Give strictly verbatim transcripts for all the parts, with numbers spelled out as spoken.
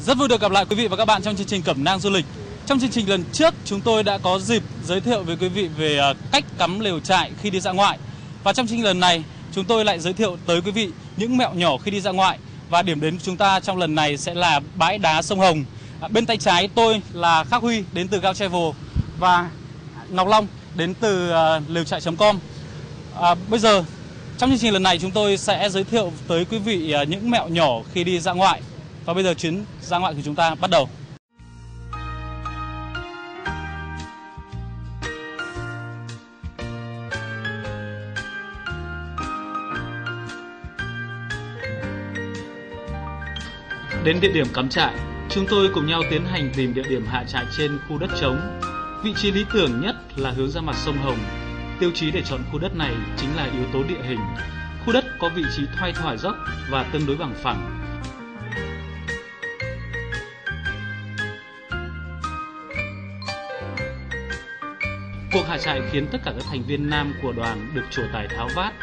Rất vui được gặp lại quý vị và các bạn trong chương trình Cẩm nang du lịch. Trong chương trình lần trước, chúng tôi đã có dịp giới thiệu với quý vị về cách cắm lều trại khi đi dã ngoại. Và trong chương trình lần này, chúng tôi lại giới thiệu tới quý vị những mẹo nhỏ khi đi dã ngoại. Và điểm đến của chúng ta trong lần này sẽ là bãi đá sông Hồng. À, bên tay trái tôi là Khắc Huy đến từ Gao Travel và Ngọc Long đến từ uh, lều trại chấm com. À, bây giờ trong chương trình lần này chúng tôi sẽ giới thiệu tới quý vị uh, những mẹo nhỏ khi đi dã ngoại. Và bây giờ chuyến dã ngoại của chúng ta bắt đầu. Đến địa điểm cắm trại, chúng tôi cùng nhau tiến hành tìm địa điểm hạ trại trên khu đất trống. Vị trí lý tưởng nhất là hướng ra mặt sông Hồng. Tiêu chí để chọn khu đất này chính là yếu tố địa hình. Khu đất có vị trí thoai thoải dốc và tương đối bằng phẳng. Cuộc hạ trại khiến tất cả các thành viên nam của đoàn được trổ tài tháo vát.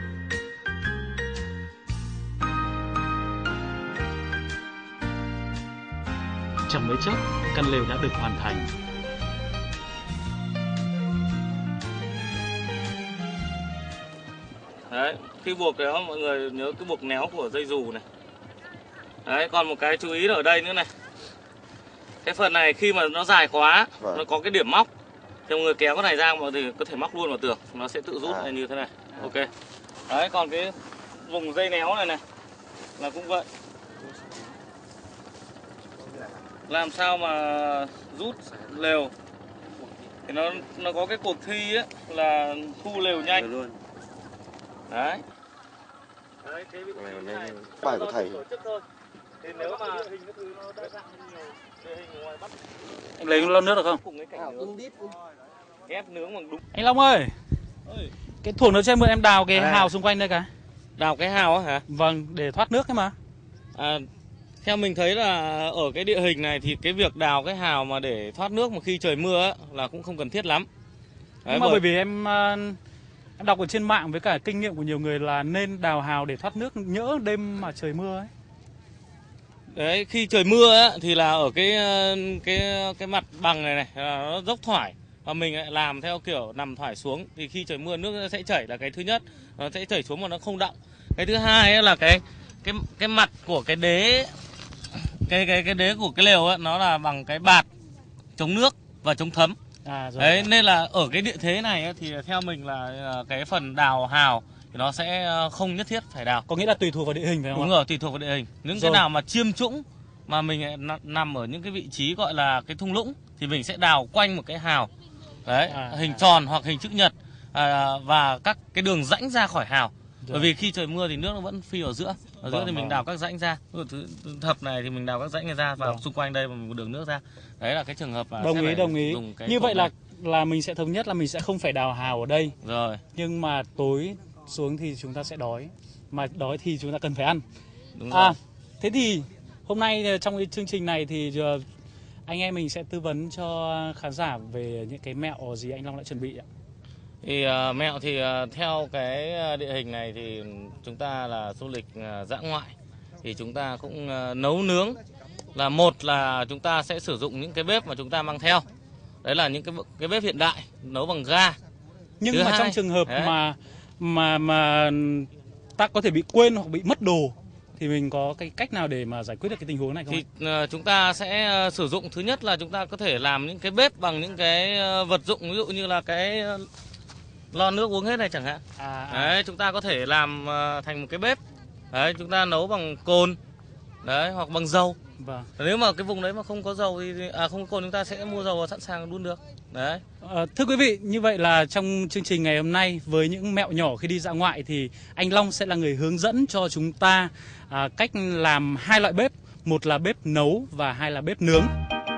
Chẳng mấy chốc, căn lều đã được hoàn thành. Đấy, khi buộc đó mọi người nhớ cái buộc néo của dây dù này. Đấy, còn một cái chú ý ở đây nữa này. Cái phần này khi mà nó dài quá, vâng. Nó có cái điểm móc. Thì mọi người kéo cái này ra mọi người có thể móc luôn vào tường, nó sẽ tự rút à. Này như thế này. Ok. Đấy, còn cái vùng dây néo này này là cũng vậy. Làm sao mà rút lều thì nó nó có cái cuộc thi ấy là thu lều nhanh luôn. Đấy. Đấy, cái vị trí này bài của thầy. Thì nếu mà hình cái thứ nó đa dạng nhiều, địa hình ngoài Bắc. Anh lấy lon nước được không? Cùng cái cảnh nướng. Ép nướng bằng đúng. Anh Long ơi. Ơi. Cái thuồng nó cho em mượn em đào cái à. hào xung quanh đây cái. Đào cái hào á hả? Vâng, để thoát nước ấy mà. À, theo mình thấy là ở cái địa hình này thì cái việc đào cái hào mà để thoát nước mà khi trời mưa á, là cũng không cần thiết lắm. Đấy, nhưng mà bởi vì em em đọc ở trên mạng với cả kinh nghiệm của nhiều người là nên đào hào để thoát nước nhỡ đêm mà trời mưa ấy. Đấy, khi trời mưa á, thì là ở cái cái cái mặt bằng này này nó dốc thoải và mình lại làm theo kiểu nằm thoải xuống thì khi trời mưa nước nó sẽ chảy là cái thứ nhất, nó sẽ chảy xuống mà nó không đọng. Cái thứ hai ấy là cái cái cái mặt của cái đế cái cái cái đế của cái lều ấy, nó là bằng cái bạt chống nước và chống thấm. À, rồi. Đấy, nên là ở cái địa thế này ấy, thì theo mình là cái phần đào hào thì nó sẽ không nhất thiết phải đào. Có nghĩa là tùy thuộc vào địa hình phải không? Đúng rồi, tùy thuộc vào địa hình. Những rồi. Cái nào mà chiêm trũng mà mình nằm ở những cái vị trí gọi là cái thung lũng thì mình sẽ đào quanh một cái hào. Đấy, à, hình à. tròn hoặc hình chữ nhật à, và các cái đường rãnh ra khỏi hào. Rồi. Bởi vì khi trời mưa thì nước nó vẫn phi ở giữa. Ở giữa vâng, thì mình vâng. đào các rãnh ra. Thứ thập này thì mình đào các rãnh này ra và vâng. xung quanh đây một đường nước ra. Đấy là cái trường hợp mà đồng ý đồng ý. Như vậy là này. là mình sẽ thống nhất là mình sẽ không phải đào hào ở đây. Rồi. Nhưng mà tối xuống thì chúng ta sẽ đói. Mà đói thì chúng ta cần phải ăn. Đúng à, rồi. Thế thì hôm nay trong cái chương trình này thì anh em mình sẽ tư vấn cho khán giả về những cái mẹo gì anh Long đã chuẩn bị ạ. Thì uh, mẹo thì uh, theo cái địa hình này thì chúng ta là du lịch uh, dã ngoại thì chúng ta cũng uh, nấu nướng là một là chúng ta sẽ sử dụng những cái bếp mà chúng ta mang theo. Đấy là những cái cái bếp hiện đại nấu bằng ga. Nhưng Thứ mà hai, trong trường hợp đấy. mà mà mà ta có thể bị quên hoặc bị mất đồ thì mình có cái cách nào để mà giải quyết được cái tình huống này không? Thì uh, chúng ta sẽ uh, sử dụng thứ nhất là chúng ta có thể làm những cái bếp bằng những cái uh, vật dụng ví dụ như là cái uh, lon nước uống hết này chẳng hạn. À, à. Đấy, chúng ta có thể làm uh, thành một cái bếp. Đấy, chúng ta nấu bằng cồn. Đấy, hoặc bằng dầu. Vâng. Nếu mà cái vùng đấy mà không có dầu thì à không có cồn chúng ta sẽ mua dầu và sẵn sàng đun được. Đấy. À, thưa quý vị, như vậy là trong chương trình ngày hôm nay với những mẹo nhỏ khi đi dã ngoại thì anh Long sẽ là người hướng dẫn cho chúng ta à, cách làm hai loại bếp, một là bếp nấu và hai là bếp nướng.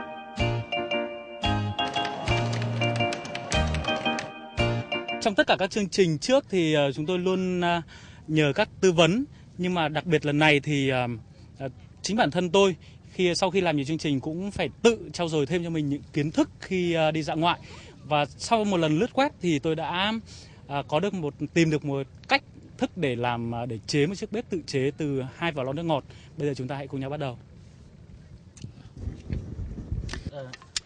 Trong tất cả các chương trình trước thì uh, chúng tôi luôn uh, nhờ các tư vấn, nhưng mà đặc biệt lần này thì uh, uh, chính bản thân tôi khi sau khi làm nhiều chương trình cũng phải tự trau dồi thêm cho mình những kiến thức khi uh, đi dã ngoại. Và sau một lần lướt web thì tôi đã uh, có được một tìm được một cách thức để làm uh, để chế một chiếc bếp tự chế từ hai vỏ lon nước ngọt. Bây giờ chúng ta hãy cùng nhau bắt đầu.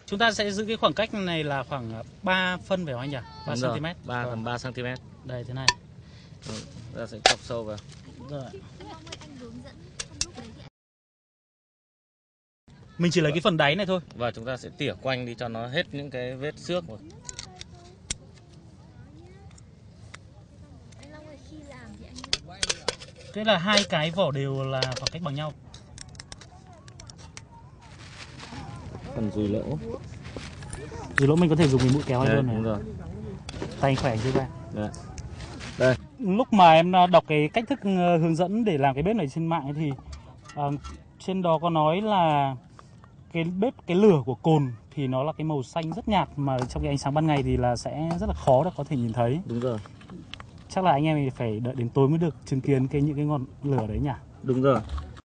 Chúng ta sẽ giữ cái khoảng cách này là khoảng ba phân phải không anh nhỉ? ba xăng ti mét. ba phần ba xăng ti mét. Đây thế này. Ừ, ta sẽ chọc sâu vào. Rồi. Mình chỉ lấy cái phần đáy này thôi. Và chúng ta sẽ tỉa quanh đi cho nó hết những cái vết xước rồi. Thế là hai cái vỏ đều là khoảng cách bằng nhau. Phần dùi lỗ. Dùi lỗ mình có thể dùng cái mũi kéo Đấy, luôn này. đúng rồi. Tay khỏe chưa ra. Đấy. Đây. Lúc mà em đọc cái cách thức hướng dẫn để làm cái bếp này trên mạng ấy thì uh, trên đó có nói là cái bếp, cái lửa của cồn thì nó là cái màu xanh rất nhạt, mà trong cái ánh sáng ban ngày thì là sẽ rất là khó để có thể nhìn thấy. Đúng rồi. Chắc là anh em mình phải đợi đến tối mới được chứng kiến cái những cái ngọn lửa đấy nhỉ? Đúng rồi.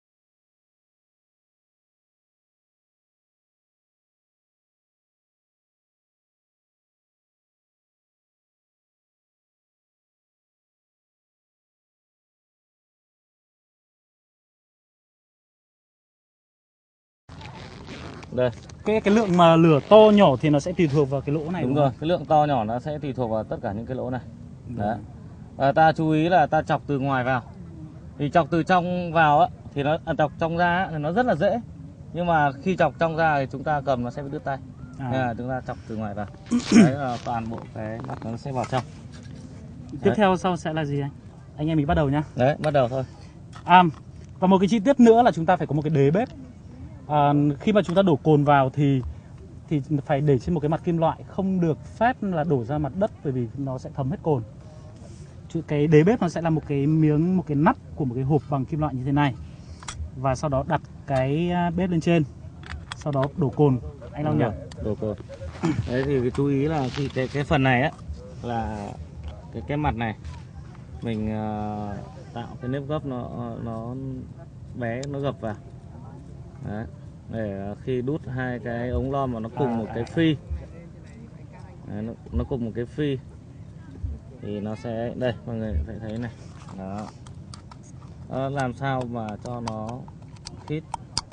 Đây. Cái cái lượng mà lửa to nhỏ thì nó sẽ tùy thuộc vào cái lỗ này. Đúng, đúng rồi, không? cái lượng to nhỏ nó sẽ tùy thuộc vào tất cả những cái lỗ này. Đấy. À, ta chú ý là ta chọc từ ngoài vào. Thì chọc từ trong vào á thì nó à, chọc trong ra thì nó rất là dễ. Nhưng mà khi chọc trong ra thì chúng ta cầm nó sẽ bị đứt tay. À. Nên là chúng ta chọc từ ngoài vào. Đấy là toàn bộ cái mặt nó sẽ vào trong. Tiếp Đấy. theo sau sẽ là gì anh? Anh em mình bắt đầu nhá. Đấy, bắt đầu thôi. À, và một cái chi tiết nữa là chúng ta phải có một cái đế bếp. À, khi mà chúng ta đổ cồn vào thì thì phải để trên một cái mặt kim loại, không được phép là đổ ra mặt đất bởi vì nó sẽ thấm hết cồn. Cái đế bếp nó sẽ là một cái miếng, một cái nắp của một cái hộp bằng kim loại như thế này. Và sau đó đặt cái bếp lên trên. Sau đó đổ cồn. Anh Long nhỉ? Đổ cồn. Đấy thì cái chú ý là cái cái, cái phần này á là cái cái mặt này mình uh, tạo cái nếp gấp nó nó bé, nó gập vào. Đấy. Để khi đút hai cái ống lon mà nó cùng một cái phi. Đấy, nó, nó cùng một cái phi thì nó sẽ, đây mọi người phải thấy này. Đó. Đó, làm sao mà cho nó khít.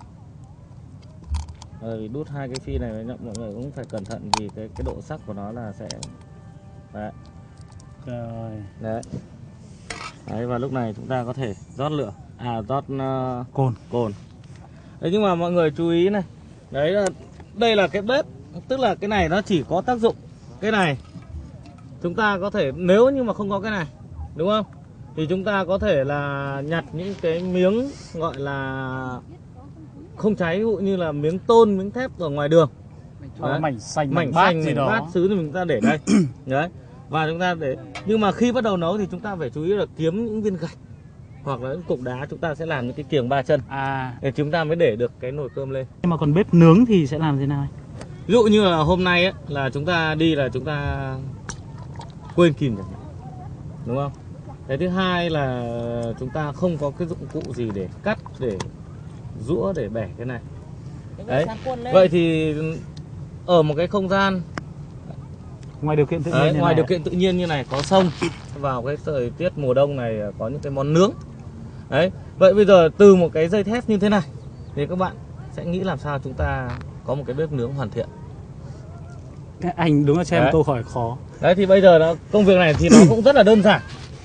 Rồi đút hai cái phi này với nhau, mọi người cũng phải cẩn thận vì cái cái độ sắc của nó là sẽ đấy. Rồi. Đấy. Đấy, và lúc này chúng ta có thể rót lửa, à rót uh, cồn. Cồn. Đấy, nhưng mà mọi người chú ý này. Đấy là đây là cái bếp, tức là cái này nó chỉ có tác dụng cái này. Chúng ta có thể, nếu như mà không có cái này, đúng không? Thì chúng ta có thể là nhặt những cái miếng gọi là không cháy, ví dụ như là miếng tôn, miếng thép ở ngoài đường. Đấy. Mảnh xanh, mảnh bát xanh, gì mảnh đó. bát xứ thì chúng ta để đây. Đấy. Và chúng ta để, nhưng mà khi bắt đầu nấu thì chúng ta phải chú ý là kiếm những viên gạch hoặc là những cục đá, chúng ta sẽ làm những cái kiềng ba chân. À. Để chúng ta mới để được cái nồi cơm lên. Nhưng mà còn bếp nướng thì sẽ làm thế nào? Ví dụ như là hôm nay ấy, là chúng ta đi là chúng ta quên kìm chẳng hạn, đúng không? Cái thứ hai là chúng ta không có cái dụng cụ gì để cắt, để giũa, để bẻ cái này. Đấy. Vậy thì ở một cái không gian ngoài điều kiện tự nhiên, đấy, như ngoài này điều kiện tự nhiên như này, có sông, vào cái thời tiết mùa đông này có những cái món nướng. Đấy. Vậy bây giờ từ một cái dây thép như thế này thì các bạn sẽ nghĩ làm sao chúng ta có một cái bếp nướng hoàn thiện. Anh đúng là cho em một câu hỏi khó. Đấy thì bây giờ nó, công việc này thì nó cũng rất là đơn giản.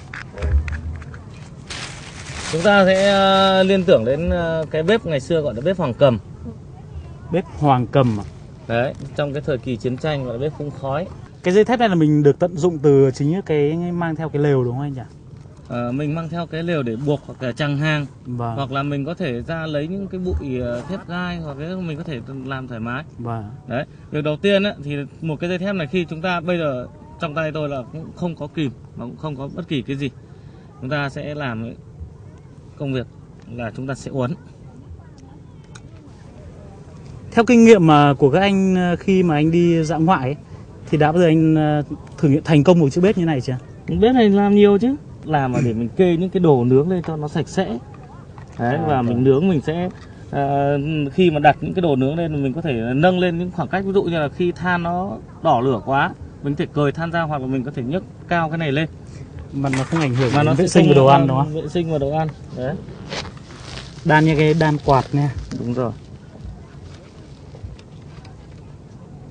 Chúng ta sẽ uh, liên tưởng đến uh, cái bếp ngày xưa gọi là bếp Hoàng Cầm. Bếp Hoàng Cầm à? Đấy, trong cái thời kỳ chiến tranh gọi là bếp phun khói. Cái dây thép này là mình được tận dụng từ chính cái mang theo cái lều đúng không anh nhỉ? À, mình mang theo cái lều để buộc hoặc là chằng hàng. Vâng. Hoặc là mình có thể ra lấy những cái bụi thép gai, hoặc cái mình có thể làm thoải mái. Vâng. Đấy, việc đầu tiên ấy, thì một cái dây thép này khi chúng ta bây giờ trong tay tôi là cũng không có kìm mà cũng không có bất kỳ cái gì. Chúng ta sẽ làm công việc là chúng ta sẽ uốn. Theo kinh nghiệm mà của các anh khi mà anh đi dã ngoại ấy, thì đã bao giờ anh thử nghiệm thành công một chiếc bếp như này chưa? Bếp này làm nhiều chứ. Làm mà để mình kê những cái đồ nướng lên cho nó sạch sẽ. Đấy, à, và mình à. nướng mình sẽ à, khi mà đặt những cái đồ nướng lên mình có thể nâng lên những khoảng cách, ví dụ như là khi than nó đỏ lửa quá mình có thể cời than ra, hoặc là mình có thể nhấc cao cái này lên mà nó không ảnh hưởng mà đến nó vệ sinh của đồ ăn đúng không? Vệ sinh và đồ ăn. Đấy. Đan như cái đan quạt nha. Đúng rồi.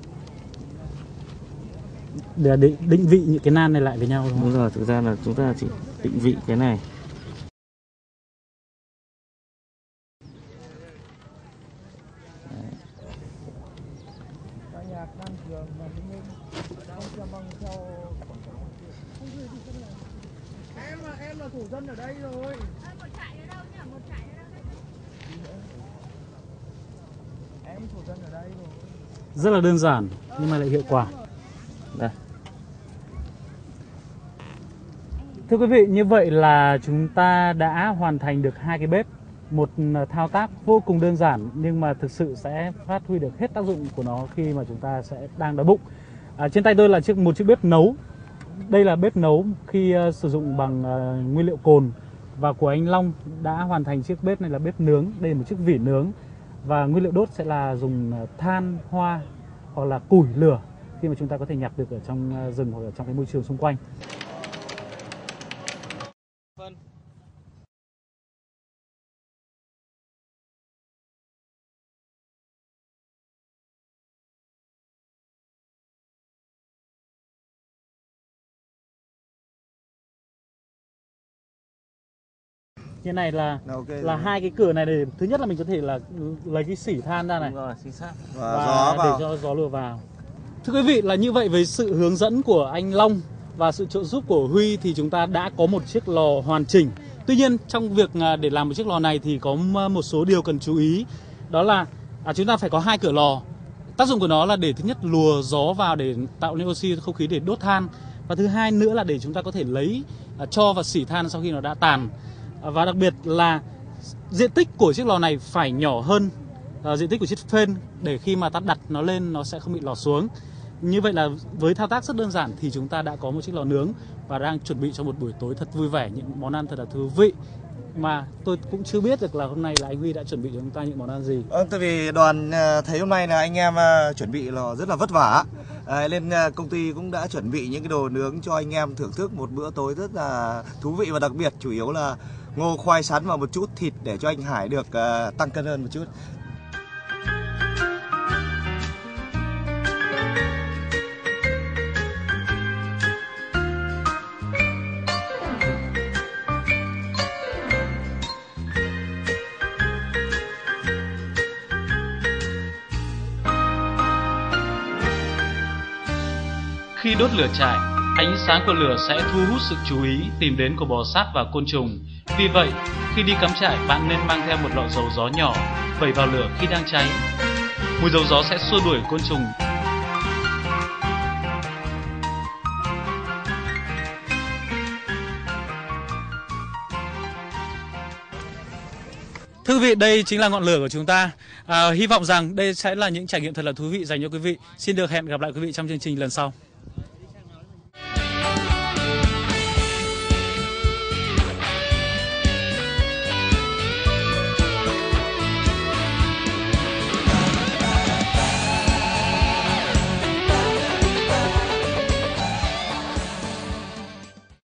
để định, định vị những cái nan này lại với nhau đúng không? Đúng rồi, thực ra là chúng ta chỉ định vị cái này. Em là em là thủ dân ở đây rồi. Em thủ dân ở đây rồi. Rất là đơn giản nhưng mà lại hiệu quả. Đây. Thưa quý vị, như vậy là chúng ta đã hoàn thành được hai cái bếp. Một thao tác vô cùng đơn giản nhưng mà thực sự sẽ phát huy được hết tác dụng của nó khi mà chúng ta sẽ đang đói bụng. À, trên tay tôi là chiếc một chiếc bếp nấu. Đây là bếp nấu khi uh, sử dụng bằng uh, nguyên liệu cồn. Và của anh Long đã hoàn thành chiếc bếp này là bếp nướng. Đây là một chiếc vỉ nướng. Và nguyên liệu đốt sẽ là dùng uh, than, hoa hoặc là củi lửa khi mà chúng ta có thể nhặt được ở trong uh, rừng hoặc ở trong cái môi trường xung quanh. Như này là Okay, là hai cái cửa này để thứ nhất là mình có thể là lấy cái xỉ than ra này. Đúng rồi, chính xác. Và, Và gió vào. để cho gió lùa vào. Thưa quý vị, là như vậy với sự hướng dẫn của anh Long và sự trợ giúp của Huy thì chúng ta đã có một chiếc lò hoàn chỉnh. Tuy nhiên trong việc để làm một chiếc lò này thì có một số điều cần chú ý. Đó là à, chúng ta phải có hai cửa lò. Tác dụng của nó là để thứ nhất lùa gió vào để tạo nên oxy không khí để đốt than. Và thứ hai nữa là để chúng ta có thể lấy à, cho và xỉ than sau khi nó đã tàn. Và đặc biệt là diện tích của chiếc lò này phải nhỏ hơn uh, diện tích của chiếc phên để khi mà ta đặt nó lên nó sẽ không bị lò xuống. Như vậy là với thao tác rất đơn giản thì chúng ta đã có một chiếc lò nướng và đang chuẩn bị cho một buổi tối thật vui vẻ, những món ăn thật là thú vị. Mà tôi cũng chưa biết được là hôm nay là anh Huy đã chuẩn bị cho chúng ta những món ăn gì. Vâng, tại vì đoàn thấy hôm nay là anh em chuẩn bị là rất là vất vả. À, nên công ty cũng đã chuẩn bị những cái đồ nướng cho anh em thưởng thức một bữa tối rất là thú vị và đặc biệt, chủ yếu là ngô khoai sắn và một chút thịt để cho anh Hải được uh, tăng cân hơn một chút. Khi đốt lửa trại, ánh sáng của lửa sẽ thu hút sự chú ý tìm đến của bò sát và côn trùng. Vì vậy, khi đi cắm trại, bạn nên mang theo một lọ dầu gió nhỏ, vẩy vào lửa khi đang cháy. Mùi dầu gió sẽ xua đuổi côn trùng. Thưa quý vị, đây chính là ngọn lửa của chúng ta. À, hy vọng rằng đây sẽ là những trải nghiệm thật là thú vị dành cho quý vị. Xin được hẹn gặp lại quý vị trong chương trình lần sau.